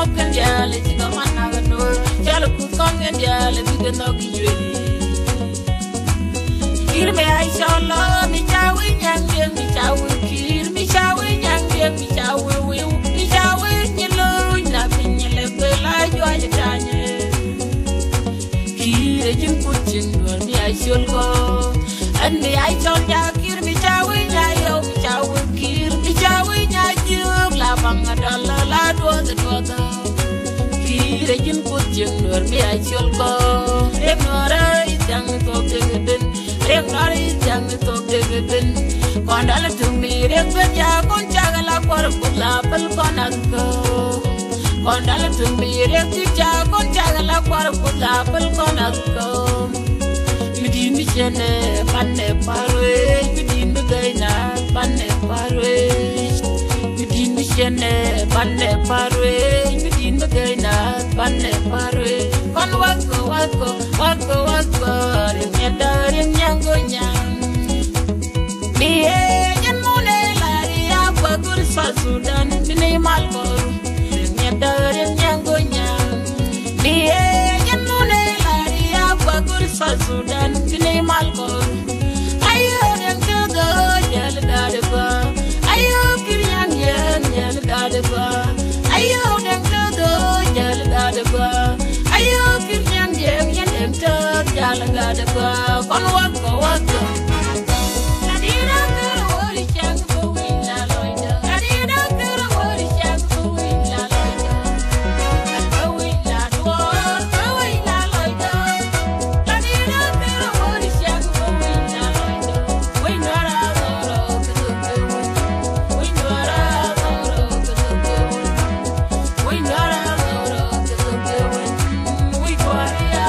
smoke and yell, it's a man I know. Yell could come and yell, if you can knock you. Hear me, I shall love me, chowing young, me chowing, kill me, chowing young, me chowing, me chowing, you know, nothing you left the light, you are your tanya. Here, you put in me, I shall go. And me, I told ya, kill me, chowing, I hope me chowing, kill me, chowing, I do, lavang a dollar, lad was it was a. Here, you put in me, I shall go. If not, I don't talk to it. Rek nari jang tok degden kondal tumi rek beja kon chagala kor pula pel konako kondal tumi rek beja kon chagala kor pula pel konako midin chene panne parwe midin gaina panne parwe midin chene panne parwe midin gaina panne parwe kon wako ring nyango nyang biye jan mone lari apa guris Sudan bini malkor ring nyango nyang biye jan mone lari apa guris Sudan bini malkor ayo yang jaga jal gadeba ayo kiryang jal gadeba ayo yang jaga jal gadeba ayo kiryang enter jal gadeba kon wako ladira kero wori chang ko willa loida ladira kero wori chang ko willa loida ko willa duor ko willa loida ladira kero wori chang ko willa loida we nora doro kudu we nora doro kudu we nora doro kudu we kwaria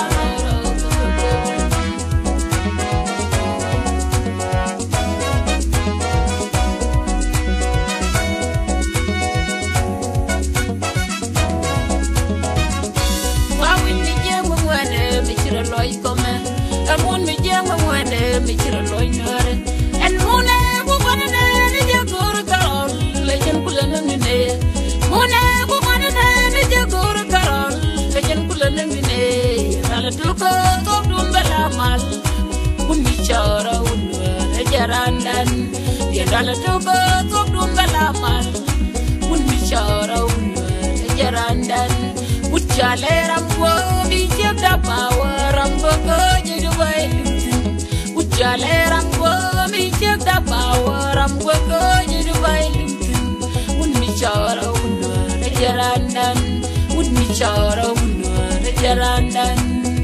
Amun mi jeng mwane mi chira loy nare en mune bu kwane ne jagur karol lejen kulana mine mune bu kwane ne jagur karol lejen kulana mine ala duko to dum bela mal kun mi chara unwa jarandan ya ala duko to dum bela mal kun mi chara unwa jarandan uchale ramwo bi jabda power ramwo Ujale rambo mi jabda power rambo ko jidu bailin un mi chara unwa jarandan un mi chara unwa jarandan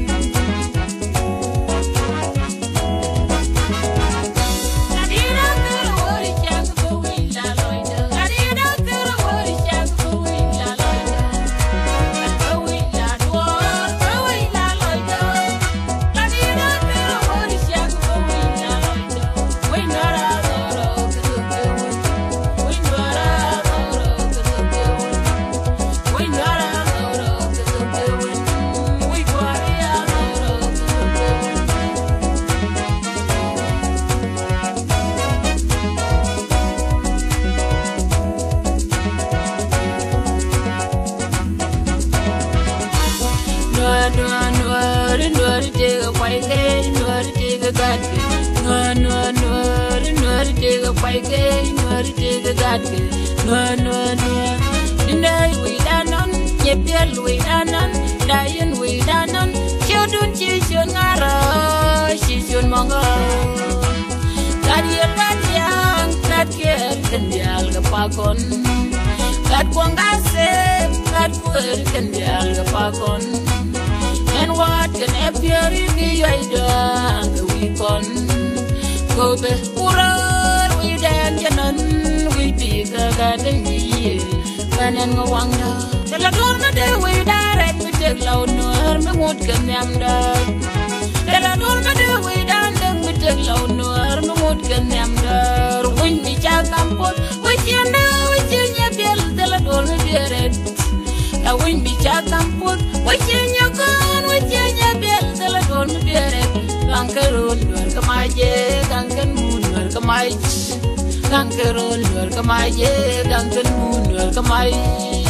Kat kwang asep, kat puer kendial gapakon. And what can appear in the idea we con go be urar we dan janan we tiga gading ye kanan ngawangda tela dorna de we direct we take law noor me mut kan yamda tela dorna de we dan we take law noor me mut kan yamda win mi cha kampot we tienda we tinya bel tela dorna direct la win mi cha kampot we tinya kon we tinya bel tela dorna direct kankerol nuor kamaje kanken mun nuor kamai kankerol nuor kamaje kanken mun nuor kamai